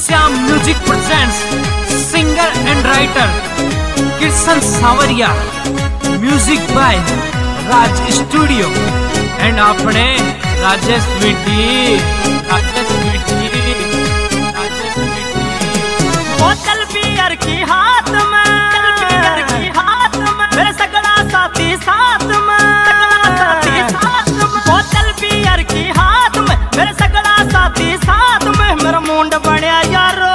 Shyam music presents singer and writer Krishna Sanwariya, music by Raj studio and अपने Rajesh witty. बोतल beer की हाथ में, मेरे सगड़ा साथी साथ में, बोतल बियर की हाथ में, मेरे सगड़ा साथी साथ में, मेरा मुंड बढ़िया यारो,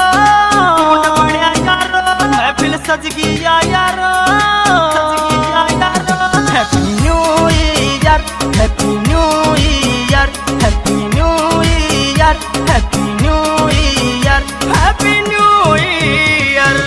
महफिल सज गया यारो, happy new year, happy new year, happy new year, happy new year, happy new year.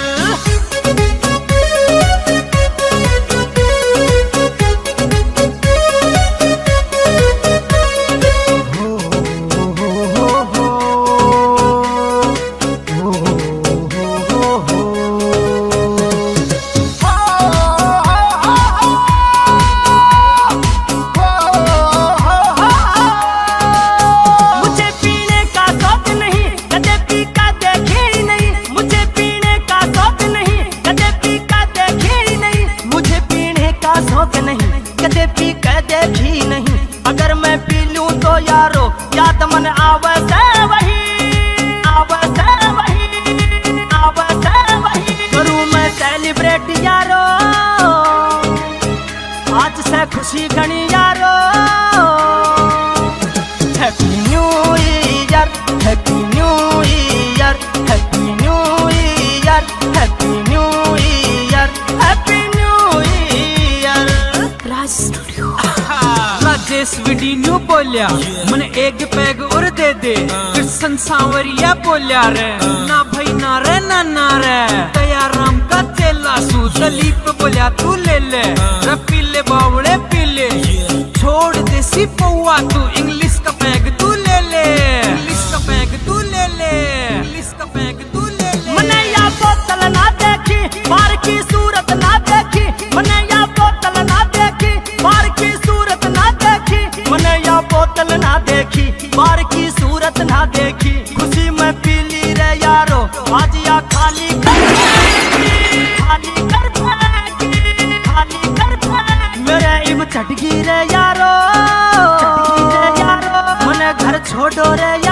कदे पी कदे भी नहीं, अगर मैं पी लूं तो यारो याद मन आवे से वही, आवे से वही, आवे से वही। करूं मैं सेलिब्रेट यारो, आज से खुशी घनी यारो। Happy new year, happy new year, happy new year, happy new year, happy new year. Raj studio Rajesh Vitti new बोलिया, मन एक पैग और दे दे। कृष्ण सांवरिया बोलिया रे, ना भाई ना रे ना रे। दया राम का चेला सू दलीप बोलिया तू ले ले, पीले बावड़े पीले, छोड़ देसी पौआ तू, इंग्लिश का पैग तू ले ले, इंग्लिश का पैग तू ले ले, इंग्लिश का पैग तू ले ले। मने या बोतल ना देखी, बार की सूरत ना देखी, मने या बोतल ना देखी, बार की सूरत ना देखी, मने या बोतल ना देखी, बार की सूरत ना देखी। खुशी में पीली रे यारो, आज या खाली कर फेंकी, खाली कर फेंकी, खाली कर फेंकी। मेरे इब चटकी रे यारो, मने घर छोड़ो रे